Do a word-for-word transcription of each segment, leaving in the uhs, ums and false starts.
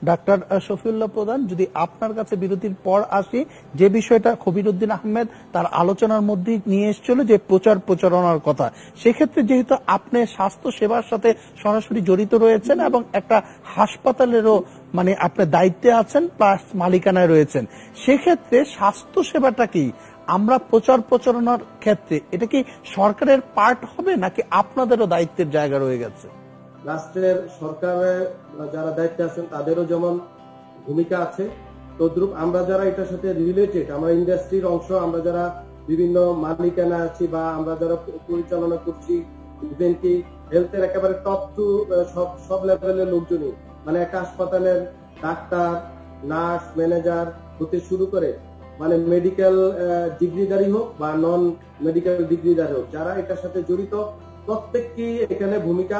Doctor Shafiullah প্রধান, যদি আপনার কাছে বিরতির পর আসি, যে বিষয়টা খবিরউদ্দিন আহমেদ তার আলোচনার মধ্যে নিয়ে এসেছিল যে প্রচার প্রচারণার কথা, সেক্ষেত্রে যেহেতু আপনি স্বাস্থ্য সেবার সাথে সরাসরি জড়িত রয়েছেন এবং একটা হাসপাতালেরও মানে আপনার দায়িত্বে আছেন প্লাস মালিকানায় রয়েছেন, সেক্ষেত্রে স্বাস্থ্য সেবাটা কি আমরা প্রচার প্রচারণার ক্ষেত্রে এটা কি সরকারের পার্ট হবে নাকি আপনাদেরও দায়িত্বের জায়গা রয়ে গেছে? রাষ্ট্রের সরকারের যারা দায়িত্বে আছেন তাদেরও যেমন ভূমিকা আছে, তদ্রুপ আমরা যারা এটার সাথে রিলেটেড, আমরা ইন্ডাস্ট্রির অংশ, আমরা যারা বিভিন্ন মালিকানা আছি বা আমরা যারা পরিচালনা করছি, ইভেন কি হেলথের একেবারে টপ টু সব সব লেভেলের লোকজনই, মানে একটা হাসপাতালের ডাক্তার, নার্স, ম্যানেজার হতে শুরু করে মানে মেডিকেল ডিগ্রিধারী হোক বা নন মেডিকেল ডিগ্রিধারী হোক, যারা এটার সাথে জড়িত প্রত্যেককে এখানে ভূমিকা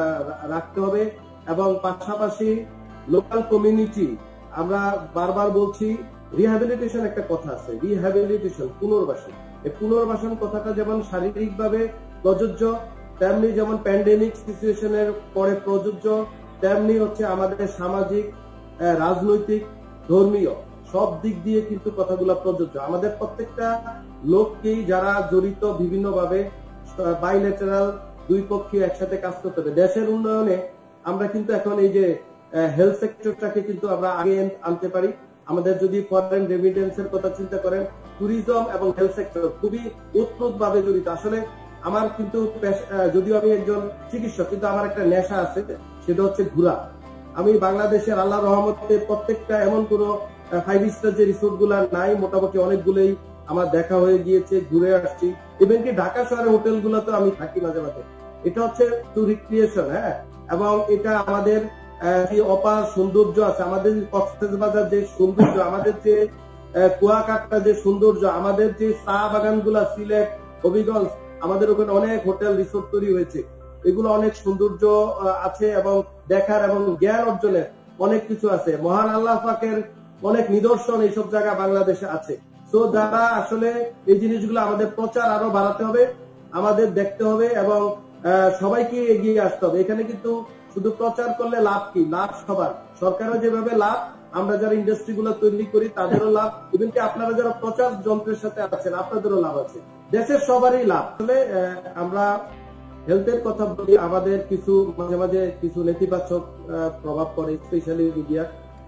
রাখতে হবে। এবং পাশাপাশি লোকাল কমিউনিটি, আমরা বারবার বলছি রিহ্যাবিলিটেশন একটা কথা আছে, রিহ্যাবিলিটেশন পুনর্বাসন, এই পুনর্বাসন কথাটা যেমন শারীরিকভাবে প্রযোজ্য, তেমনি যেমন প্যান্ডেমিক সিচুয়েশনের পরে প্রযোজ্য, তেমনি হচ্ছে আমাদের সামাজিক, রাজনৈতিক, ধর্মীয় সব দিক দিয়ে কিন্তু কথাগুলো প্রযোজ্য। আমাদের প্রত্যেকটা লোককেই যারা জড়িত বিভিন্নভাবে বাইলেটারাল দুই পক্ষে একসাথে কাজ করতে হবে। দেশের উন্নয়নে আমরা কিন্তু এখন এই যে হেলথ সেক্টরটাকে কিন্তু আমরা আগে আনতে পারি। আমাদের যদি ফরেন রেমিটেন্সের কথা চিন্তা করেন, ট্যুরিজম এবং হেলথ সেক্টর খুবই ওতপ্রোত ভাবে জড়িত। আসলে আমার কিন্তু যদিও আমি একজন চিকিৎসক, কিন্তু আমার একটা নেশা আছে, সেটা হচ্ছে ঘোরা। আমি বাংলাদেশের আল্লাহ রহমতে প্রত্যেকটা এমন কোন ফাইভ স্টার যে রিসোর্ট গুলা নাই, মোটামুটি অনেকগুলোই আমার দেখা হয়ে গিয়েছে, ঘুরে আসছি। ইভেন কি ঢাকা শহরের হোটেল গুলোতে আমি থাকি মাঝে মাঝে। এটা হচ্ছে টু রিক্রিয়েশন, হ্যাঁ, এবং এটা আমাদের যে অপার সৌন্দর্য আছে, আমাদের কক্সবাজার যে সৌন্দর্য, আমাদের যে কুয়াকাটা যে সৌন্দর্য, আমাদের যে চা বাগান গুলা সিলেট, হবিগঞ্জ, আমাদের ওখানে অনেক হোটেল রিসোর্ট তৈরি হয়েছে। এগুলো অনেক সৌন্দর্য আছে এবং দেখার এবং জ্ঞান অর্জনের অনেক কিছু আছে। মহান আল্লাহ পাকের অনেক নিদর্শন এইসব জায়গা বাংলাদেশে আছে। তো যারা আসলে এই জিনিসগুলো আমাদের প্রচার আরো বাড়াতে হবে, আমাদের দেখতে হবে এবং সবাইকে এগিয়ে আসতে হবে। এখানে কিন্তু শুধু প্রচার করলে লাভ কি, লাভ সবার, সরকারও যেভাবে লাভ, আমরা যারা ইন্ডাস্ট্রি গুলো তৈরি করি তাদেরও লাভ, ইভেন কি আপনারা যারা প্রচার যন্ত্রের সাথে আছেন আপনাদেরও লাভ আছে, দেশের সবারই লাভ। আসলে আমরা হেলথের কথা বলি, আমাদের কিছু মাঝে মাঝে কিছু নেতিবাচক প্রভাব পড়ে, স্পেশালি মিডিয়া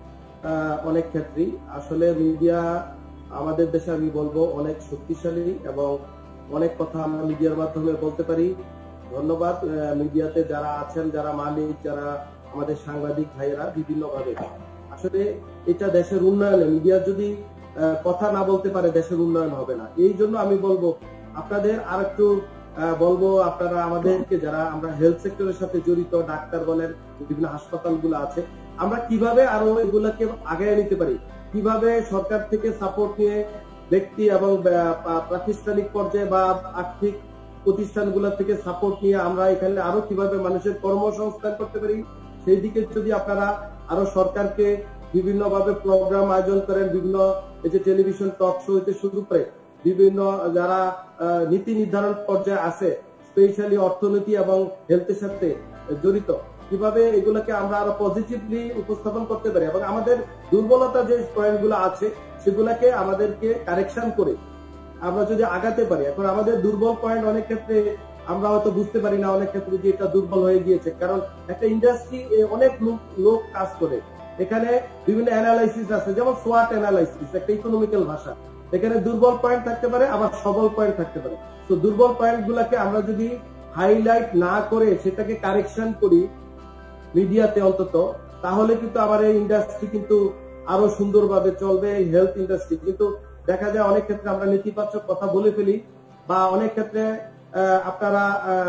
অনেক ক্ষেত্রেই। আসলে মিডিয়া আমাদের দেশে আমি বলবো অনেক শক্তিশালী এবং অনেক কথা আমরা মিডিয়ার মাধ্যমে বলতে পারি। ধন্যবাদ মিডিয়াতে যারা আছেন, যারা মালিক, যারা আমাদের সাংবাদিক ভাইয়েরা বিভিন্ন ভাবে। আসলে এটা দেশের উন্নয়নে মিডিয়া যদি কথা না বলতে পারে দেশের উন্নয়ন হবে না। এই জন্য আমি বলবো আপনাদের আর একটু বলবো, আপনারা আমাদেরকে যারা আমরা হেলথ সেক্টরের সাথে জড়িত, ডাক্তার বলেন, বিভিন্ন হাসপাতালগুলো আছে, আমরা কিভাবে আরো এগুলাকে আগায় নিতে পারি, কিভাবে সরকার থেকে সাপোর্ট নিয়ে ব্যক্তি এবং প্রাতিষ্ঠানিক পর্যায়ে বা আর্থিক প্রতিষ্ঠানগুলো থেকে সাপোর্ট নিয়ে আমরা এখানে আরো কিভাবে মানুষের কর্মসংস্থান করতে পারি, সেই দিকে যদি আপনারা আরো সরকারকে বিভিন্ন ভাবে প্রোগ্রাম আয়োজন করেন, বিভিন্ন এই যে টেলিভিশন টক শো হইতে শুরু করে বিভিন্ন যারা নীতি নির্ধারণ পর্যায়ে আছে, স্পেশালি অর্থনীতি এবং হেলথের সাথে জড়িত, কিভাবে এগুলোকে আমরা আরো পজিটিভলি উপস্থাপন করতে পারি এবং আমাদের দুর্বলতা যে পয়েন্টগুলো আছে সেগুলোকে আমাদেরকে কারেকশন করে আমরা যদি আগাতে পারি। এখন আমাদের দুর্বল পয়েন্ট অনেক ক্ষেত্রে আমরা হয়তো বুঝতে পারি না, অনেক ক্ষেত্রে যে এটা দুর্বল হয়ে গিয়েছে, কারণ একটা ইন্ডাস্ট্রি অনেক লোক কাজ করে, এখানে বিভিন্ন অ্যানালাইসিস আছে, যেমন সোয়াট অ্যানালাইসিস একটা ইকোনমিক্যাল ভাষা, এখানে দুর্বল পয়েন্ট থাকতে পারে আবার সবল পয়েন্ট থাকতে পারে। তো দুর্বল পয়েন্ট গুলাকে আমরা যদি হাইলাইট না করে সেটাকে কারেকশন করি মিডিয়াতে অন্তত, তাহলে কিন্তু আমার এই ইন্ডাস্ট্রি কিন্তু আরো সুন্দরভাবে চলবে, হেলথ ইন্ডাস্ট্রি। কিন্তু দেখা যায় অনেক ক্ষেত্রে আমরা নেতিবাচক কথা বলে ফেলি, বা অনেক ক্ষেত্রে আপনারা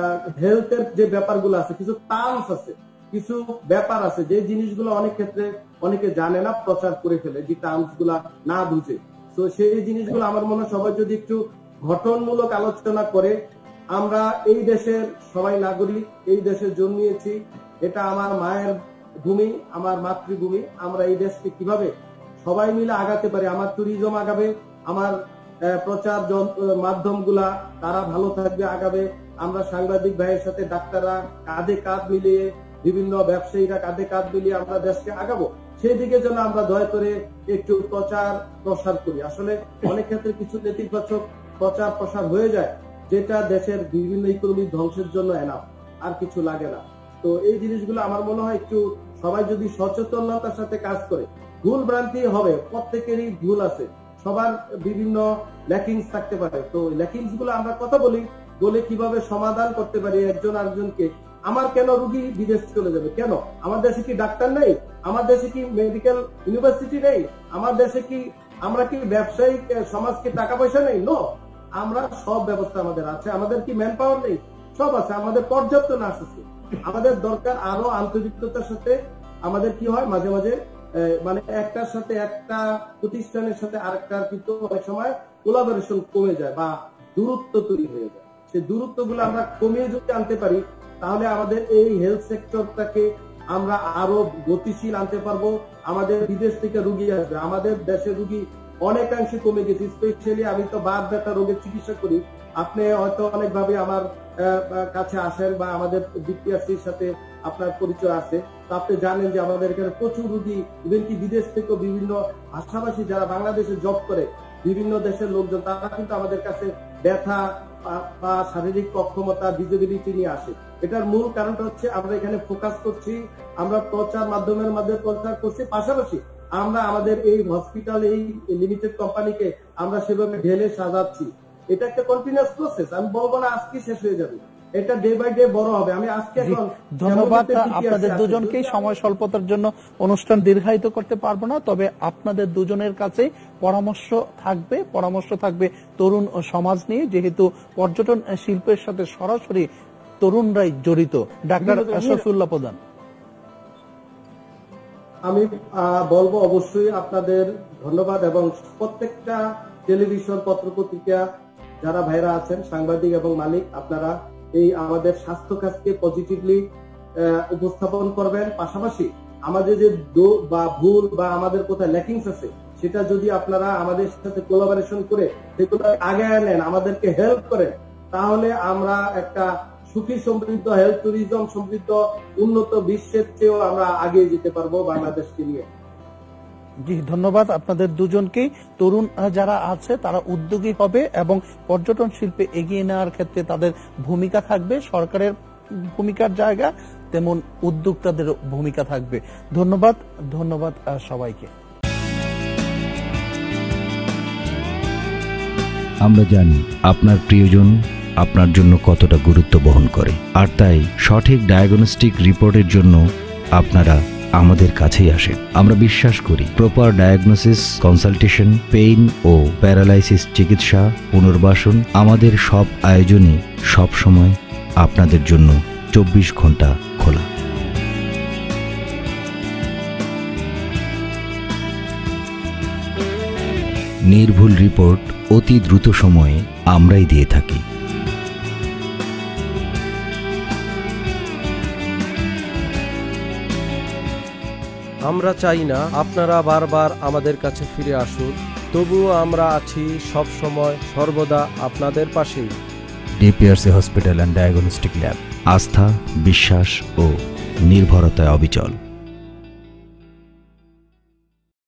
হেলথের যে ব্যাপারগুলো আছে, কিছু টার্মস আছে, কিছু ব্যাপার আছে যে জিনিসগুলো অনেক ক্ষেত্রে অনেকে জানে না, প্রচার করে ফেলে যে টার্মস গুলা না বুঝে। তো সেই জিনিসগুলো আমার মনে হয় সবাই যদি একটু গঠনমূলক আলোচনা করে, আমরা এই দেশের সবাই নাগরিক, এই দেশে জন্মিয়েছি, এটা আমার মায়ের ভূমি, আমার মাতৃভূমি, আমরা এই দেশকে কিভাবে সবাই মিলে আগাতে পারি, আমার ট্যুরিজম আগাবে, আমার প্রচার মাধ্যমগুলা তারা ভালো থাকবে, আগাবে, আমরা সাংবাদিক ভাইয়ের সাথে ডাক্তাররা কাঁধে কাঁধ মিলিয়ে, বিভিন্ন ব্যবসায়ীরা কাঁধে কাঁধ মিলিয়ে আমরা দেশকে আগাবো, সেই দিকে যেন আমরা দয়া করে একটু প্রচার প্রসার করি। আসলে অনেক ক্ষেত্রে কিছু নেতিবাচক প্রচার প্রসার হয়ে যায়, যেটা দেশের বিভিন্ন ইকোনমি ধ্বংসের জন্য এনাফ, আর কিছু লাগে না। তো এই জিনিসগুলো আমার মনে হয় একটু সবাই যদি সচেতনতার সাথে কাজ করে, ভুল ভ্রান্তি হবে, প্রত্যেকেরই ভুল আছে, সবার বিভিন্ন ল্যাকিংস থাকতে পারে। তো ল্যাকিংস গুলো আমরা কথা বলি, বলে কিভাবে সমাধান করতে পারি একজন আরেকজনকে। আমার কেন রুগী বিদেশ চলে যাবে? কেন? আমার দেশে কি ডাক্তার নেই? আমার দেশে কি মেডিকেল ইউনিভার্সিটি নেই? আমার দেশে কি আমরা কি ব্যবসায়িক সমাজকে টাকা পয়সা নেই? নো, আমরা সব ব্যবস্থা আমাদের আছে। আমাদের কি ম্যান পাওয়ার নেই? সব আছে। আমাদের পর্যাপ্ত নার্স আছে। আমাদের দরকার আরো আন্তরিকতার সাথে। আমাদের কি হয় মাঝে মাঝে মানে একটার সাথে একটা প্রতিষ্ঠানের সাথে আরেকটার কিন্তু অনেক সময় কোলাবোরেশন কমে যায় বা দূরত্ব তৈরি হয়ে যায়। সেই দূরত্ব গুলো আমরা কমিয়ে যদি আনতে পারি, তাহলে আমাদের এই হেলথ সেক্টরটাকে আমরা আরো গতিশীল আনতে পারবো। আমাদের বিদেশ থেকে রুগী আসবে, আমাদের দেশের রুগী অনেকাংশে কমে গেছে। স্পেশালি আমি তো বাত ব্যথা রোগের চিকিৎসা করি, আপনি হয়তো অনেকভাবে আমার কাছে আসেন বা আমাদের বিপিআরসির সাথে আপনার পরিচয় আছে, তো আপনি জানেন যে আমাদের এখানে প্রচুর রুগী, ইভেন কি বিদেশ থেকে বিভিন্ন ভাষাভাষী যারা বাংলাদেশে জব করে, বিভিন্ন দেশের লোকজন, তারা কিন্তু আমাদের কাছে ব্যথা বা শারীরিক অক্ষমতা, ডিসেবিলিটি নিয়ে আসে। এটার মূল কারণটা হচ্ছে আমরা এখানে ফোকাস করছি, আমরা প্রচার মাধ্যমের মাধ্যমে প্রচার করছি, পাশাপাশি আমরা আমাদের এই হসপিটাল, এই লিমিটেড কোম্পানিকে আমরা সেভাবে ঢেলে সাজাচ্ছি। এটা একটা কন্টিনিউয়াস প্রসেস, আমি বলবো না আজকে শেষ হয়ে যাবে, এটা ডে বাই ডে বড় হবে। আমি আজকে এখন ধন্যবাদ আপনাদের দুজনকেই। সময় স্বল্পতার জন্য অনুষ্ঠান দীর্ঘায়িত করতে পারবো না, তবে আপনাদের দুজনের কাছে পরামর্শ থাকবে পরামর্শ থাকবে তরুণ সমাজ নিয়ে, যেহেতু পর্যটন শিল্পের সাথে সরাসরি তরুণরাই জড়িত। ডাক্তার শফিউল্লাহ প্রধান, আমি বলবো অবশ্যই আপনাদের ধন্যবাদ, এবং প্রত্যেকটা টেলিভিশন, পত্রপত্রিকা যারা ভাইরা আছেন, সাংবাদিক এবং মালিক, আপনারা এই আমাদের স্বাস্থ্য কাজকে পজিটিভলি উপস্থাপন করবেন। পাশাপাশি আমাদের যে বা ভুল বা আমাদের কোথায় ল্যাকিংস আছে, সেটা যদি আপনারা আমাদের সাথে কোলাবোরেশন করে সেগুলো আগে নেন, আমাদেরকে হেল্প করেন, তাহলে আমরা একটা সুখী সমৃদ্ধ, হেলথ ট্যুরিজম সমৃদ্ধ, উন্নত বিশ্বের চেয়েও আমরা আগে যেতে পারবো বাংলাদেশকে নিয়ে। জি, ধন্যবাদ আপনাদের দুজনকেই। তরুণ যারা আছে তারা উদ্যোগী হবে এবং পর্যটন শিল্পে এগিয়ে নেওয়ার ক্ষেত্রে তাদের ভূমিকা থাকবে। সরকারের ভূমিকার জায়গা তেমন উদ্যোক্তাদের ভূমিকা থাকবে। ধন্যবাদ ধন্যবাদ সবাইকে। আমরা জানি আপনার প্রিয়জন আপনার জন্য কতটা গুরুত্ব বহন করে, আর তাই সঠিক ডায়াগনস্টিক রিপোর্টের জন্য আপনারা আমাদের কাছেই আসেন। আমরা বিশ্বাস করি প্রপার ডায়াগনোসিস, কনসালটেশন, পেইন ও প্যারালাইসিস চিকিৎসা, পুনর্বাসন, আমাদের সব আয়োজনই সব সময় আপনাদের জন্য চব্বিশ ঘন্টা খোলা। নির্ভুল রিপোর্ট অতি দ্রুত সময়ে আমরাই দিয়ে থাকি। আমরা চাই না আপনারা বারবার আমাদের কাছে ফিরে আসুন, তবুও আমরা আছি সব সময় সর্বদা আপনাদের পাশেই। DPRC hospital and diagnostic lab, আস্থা, বিশ্বাস ও নির্ভরতায় অবিচল।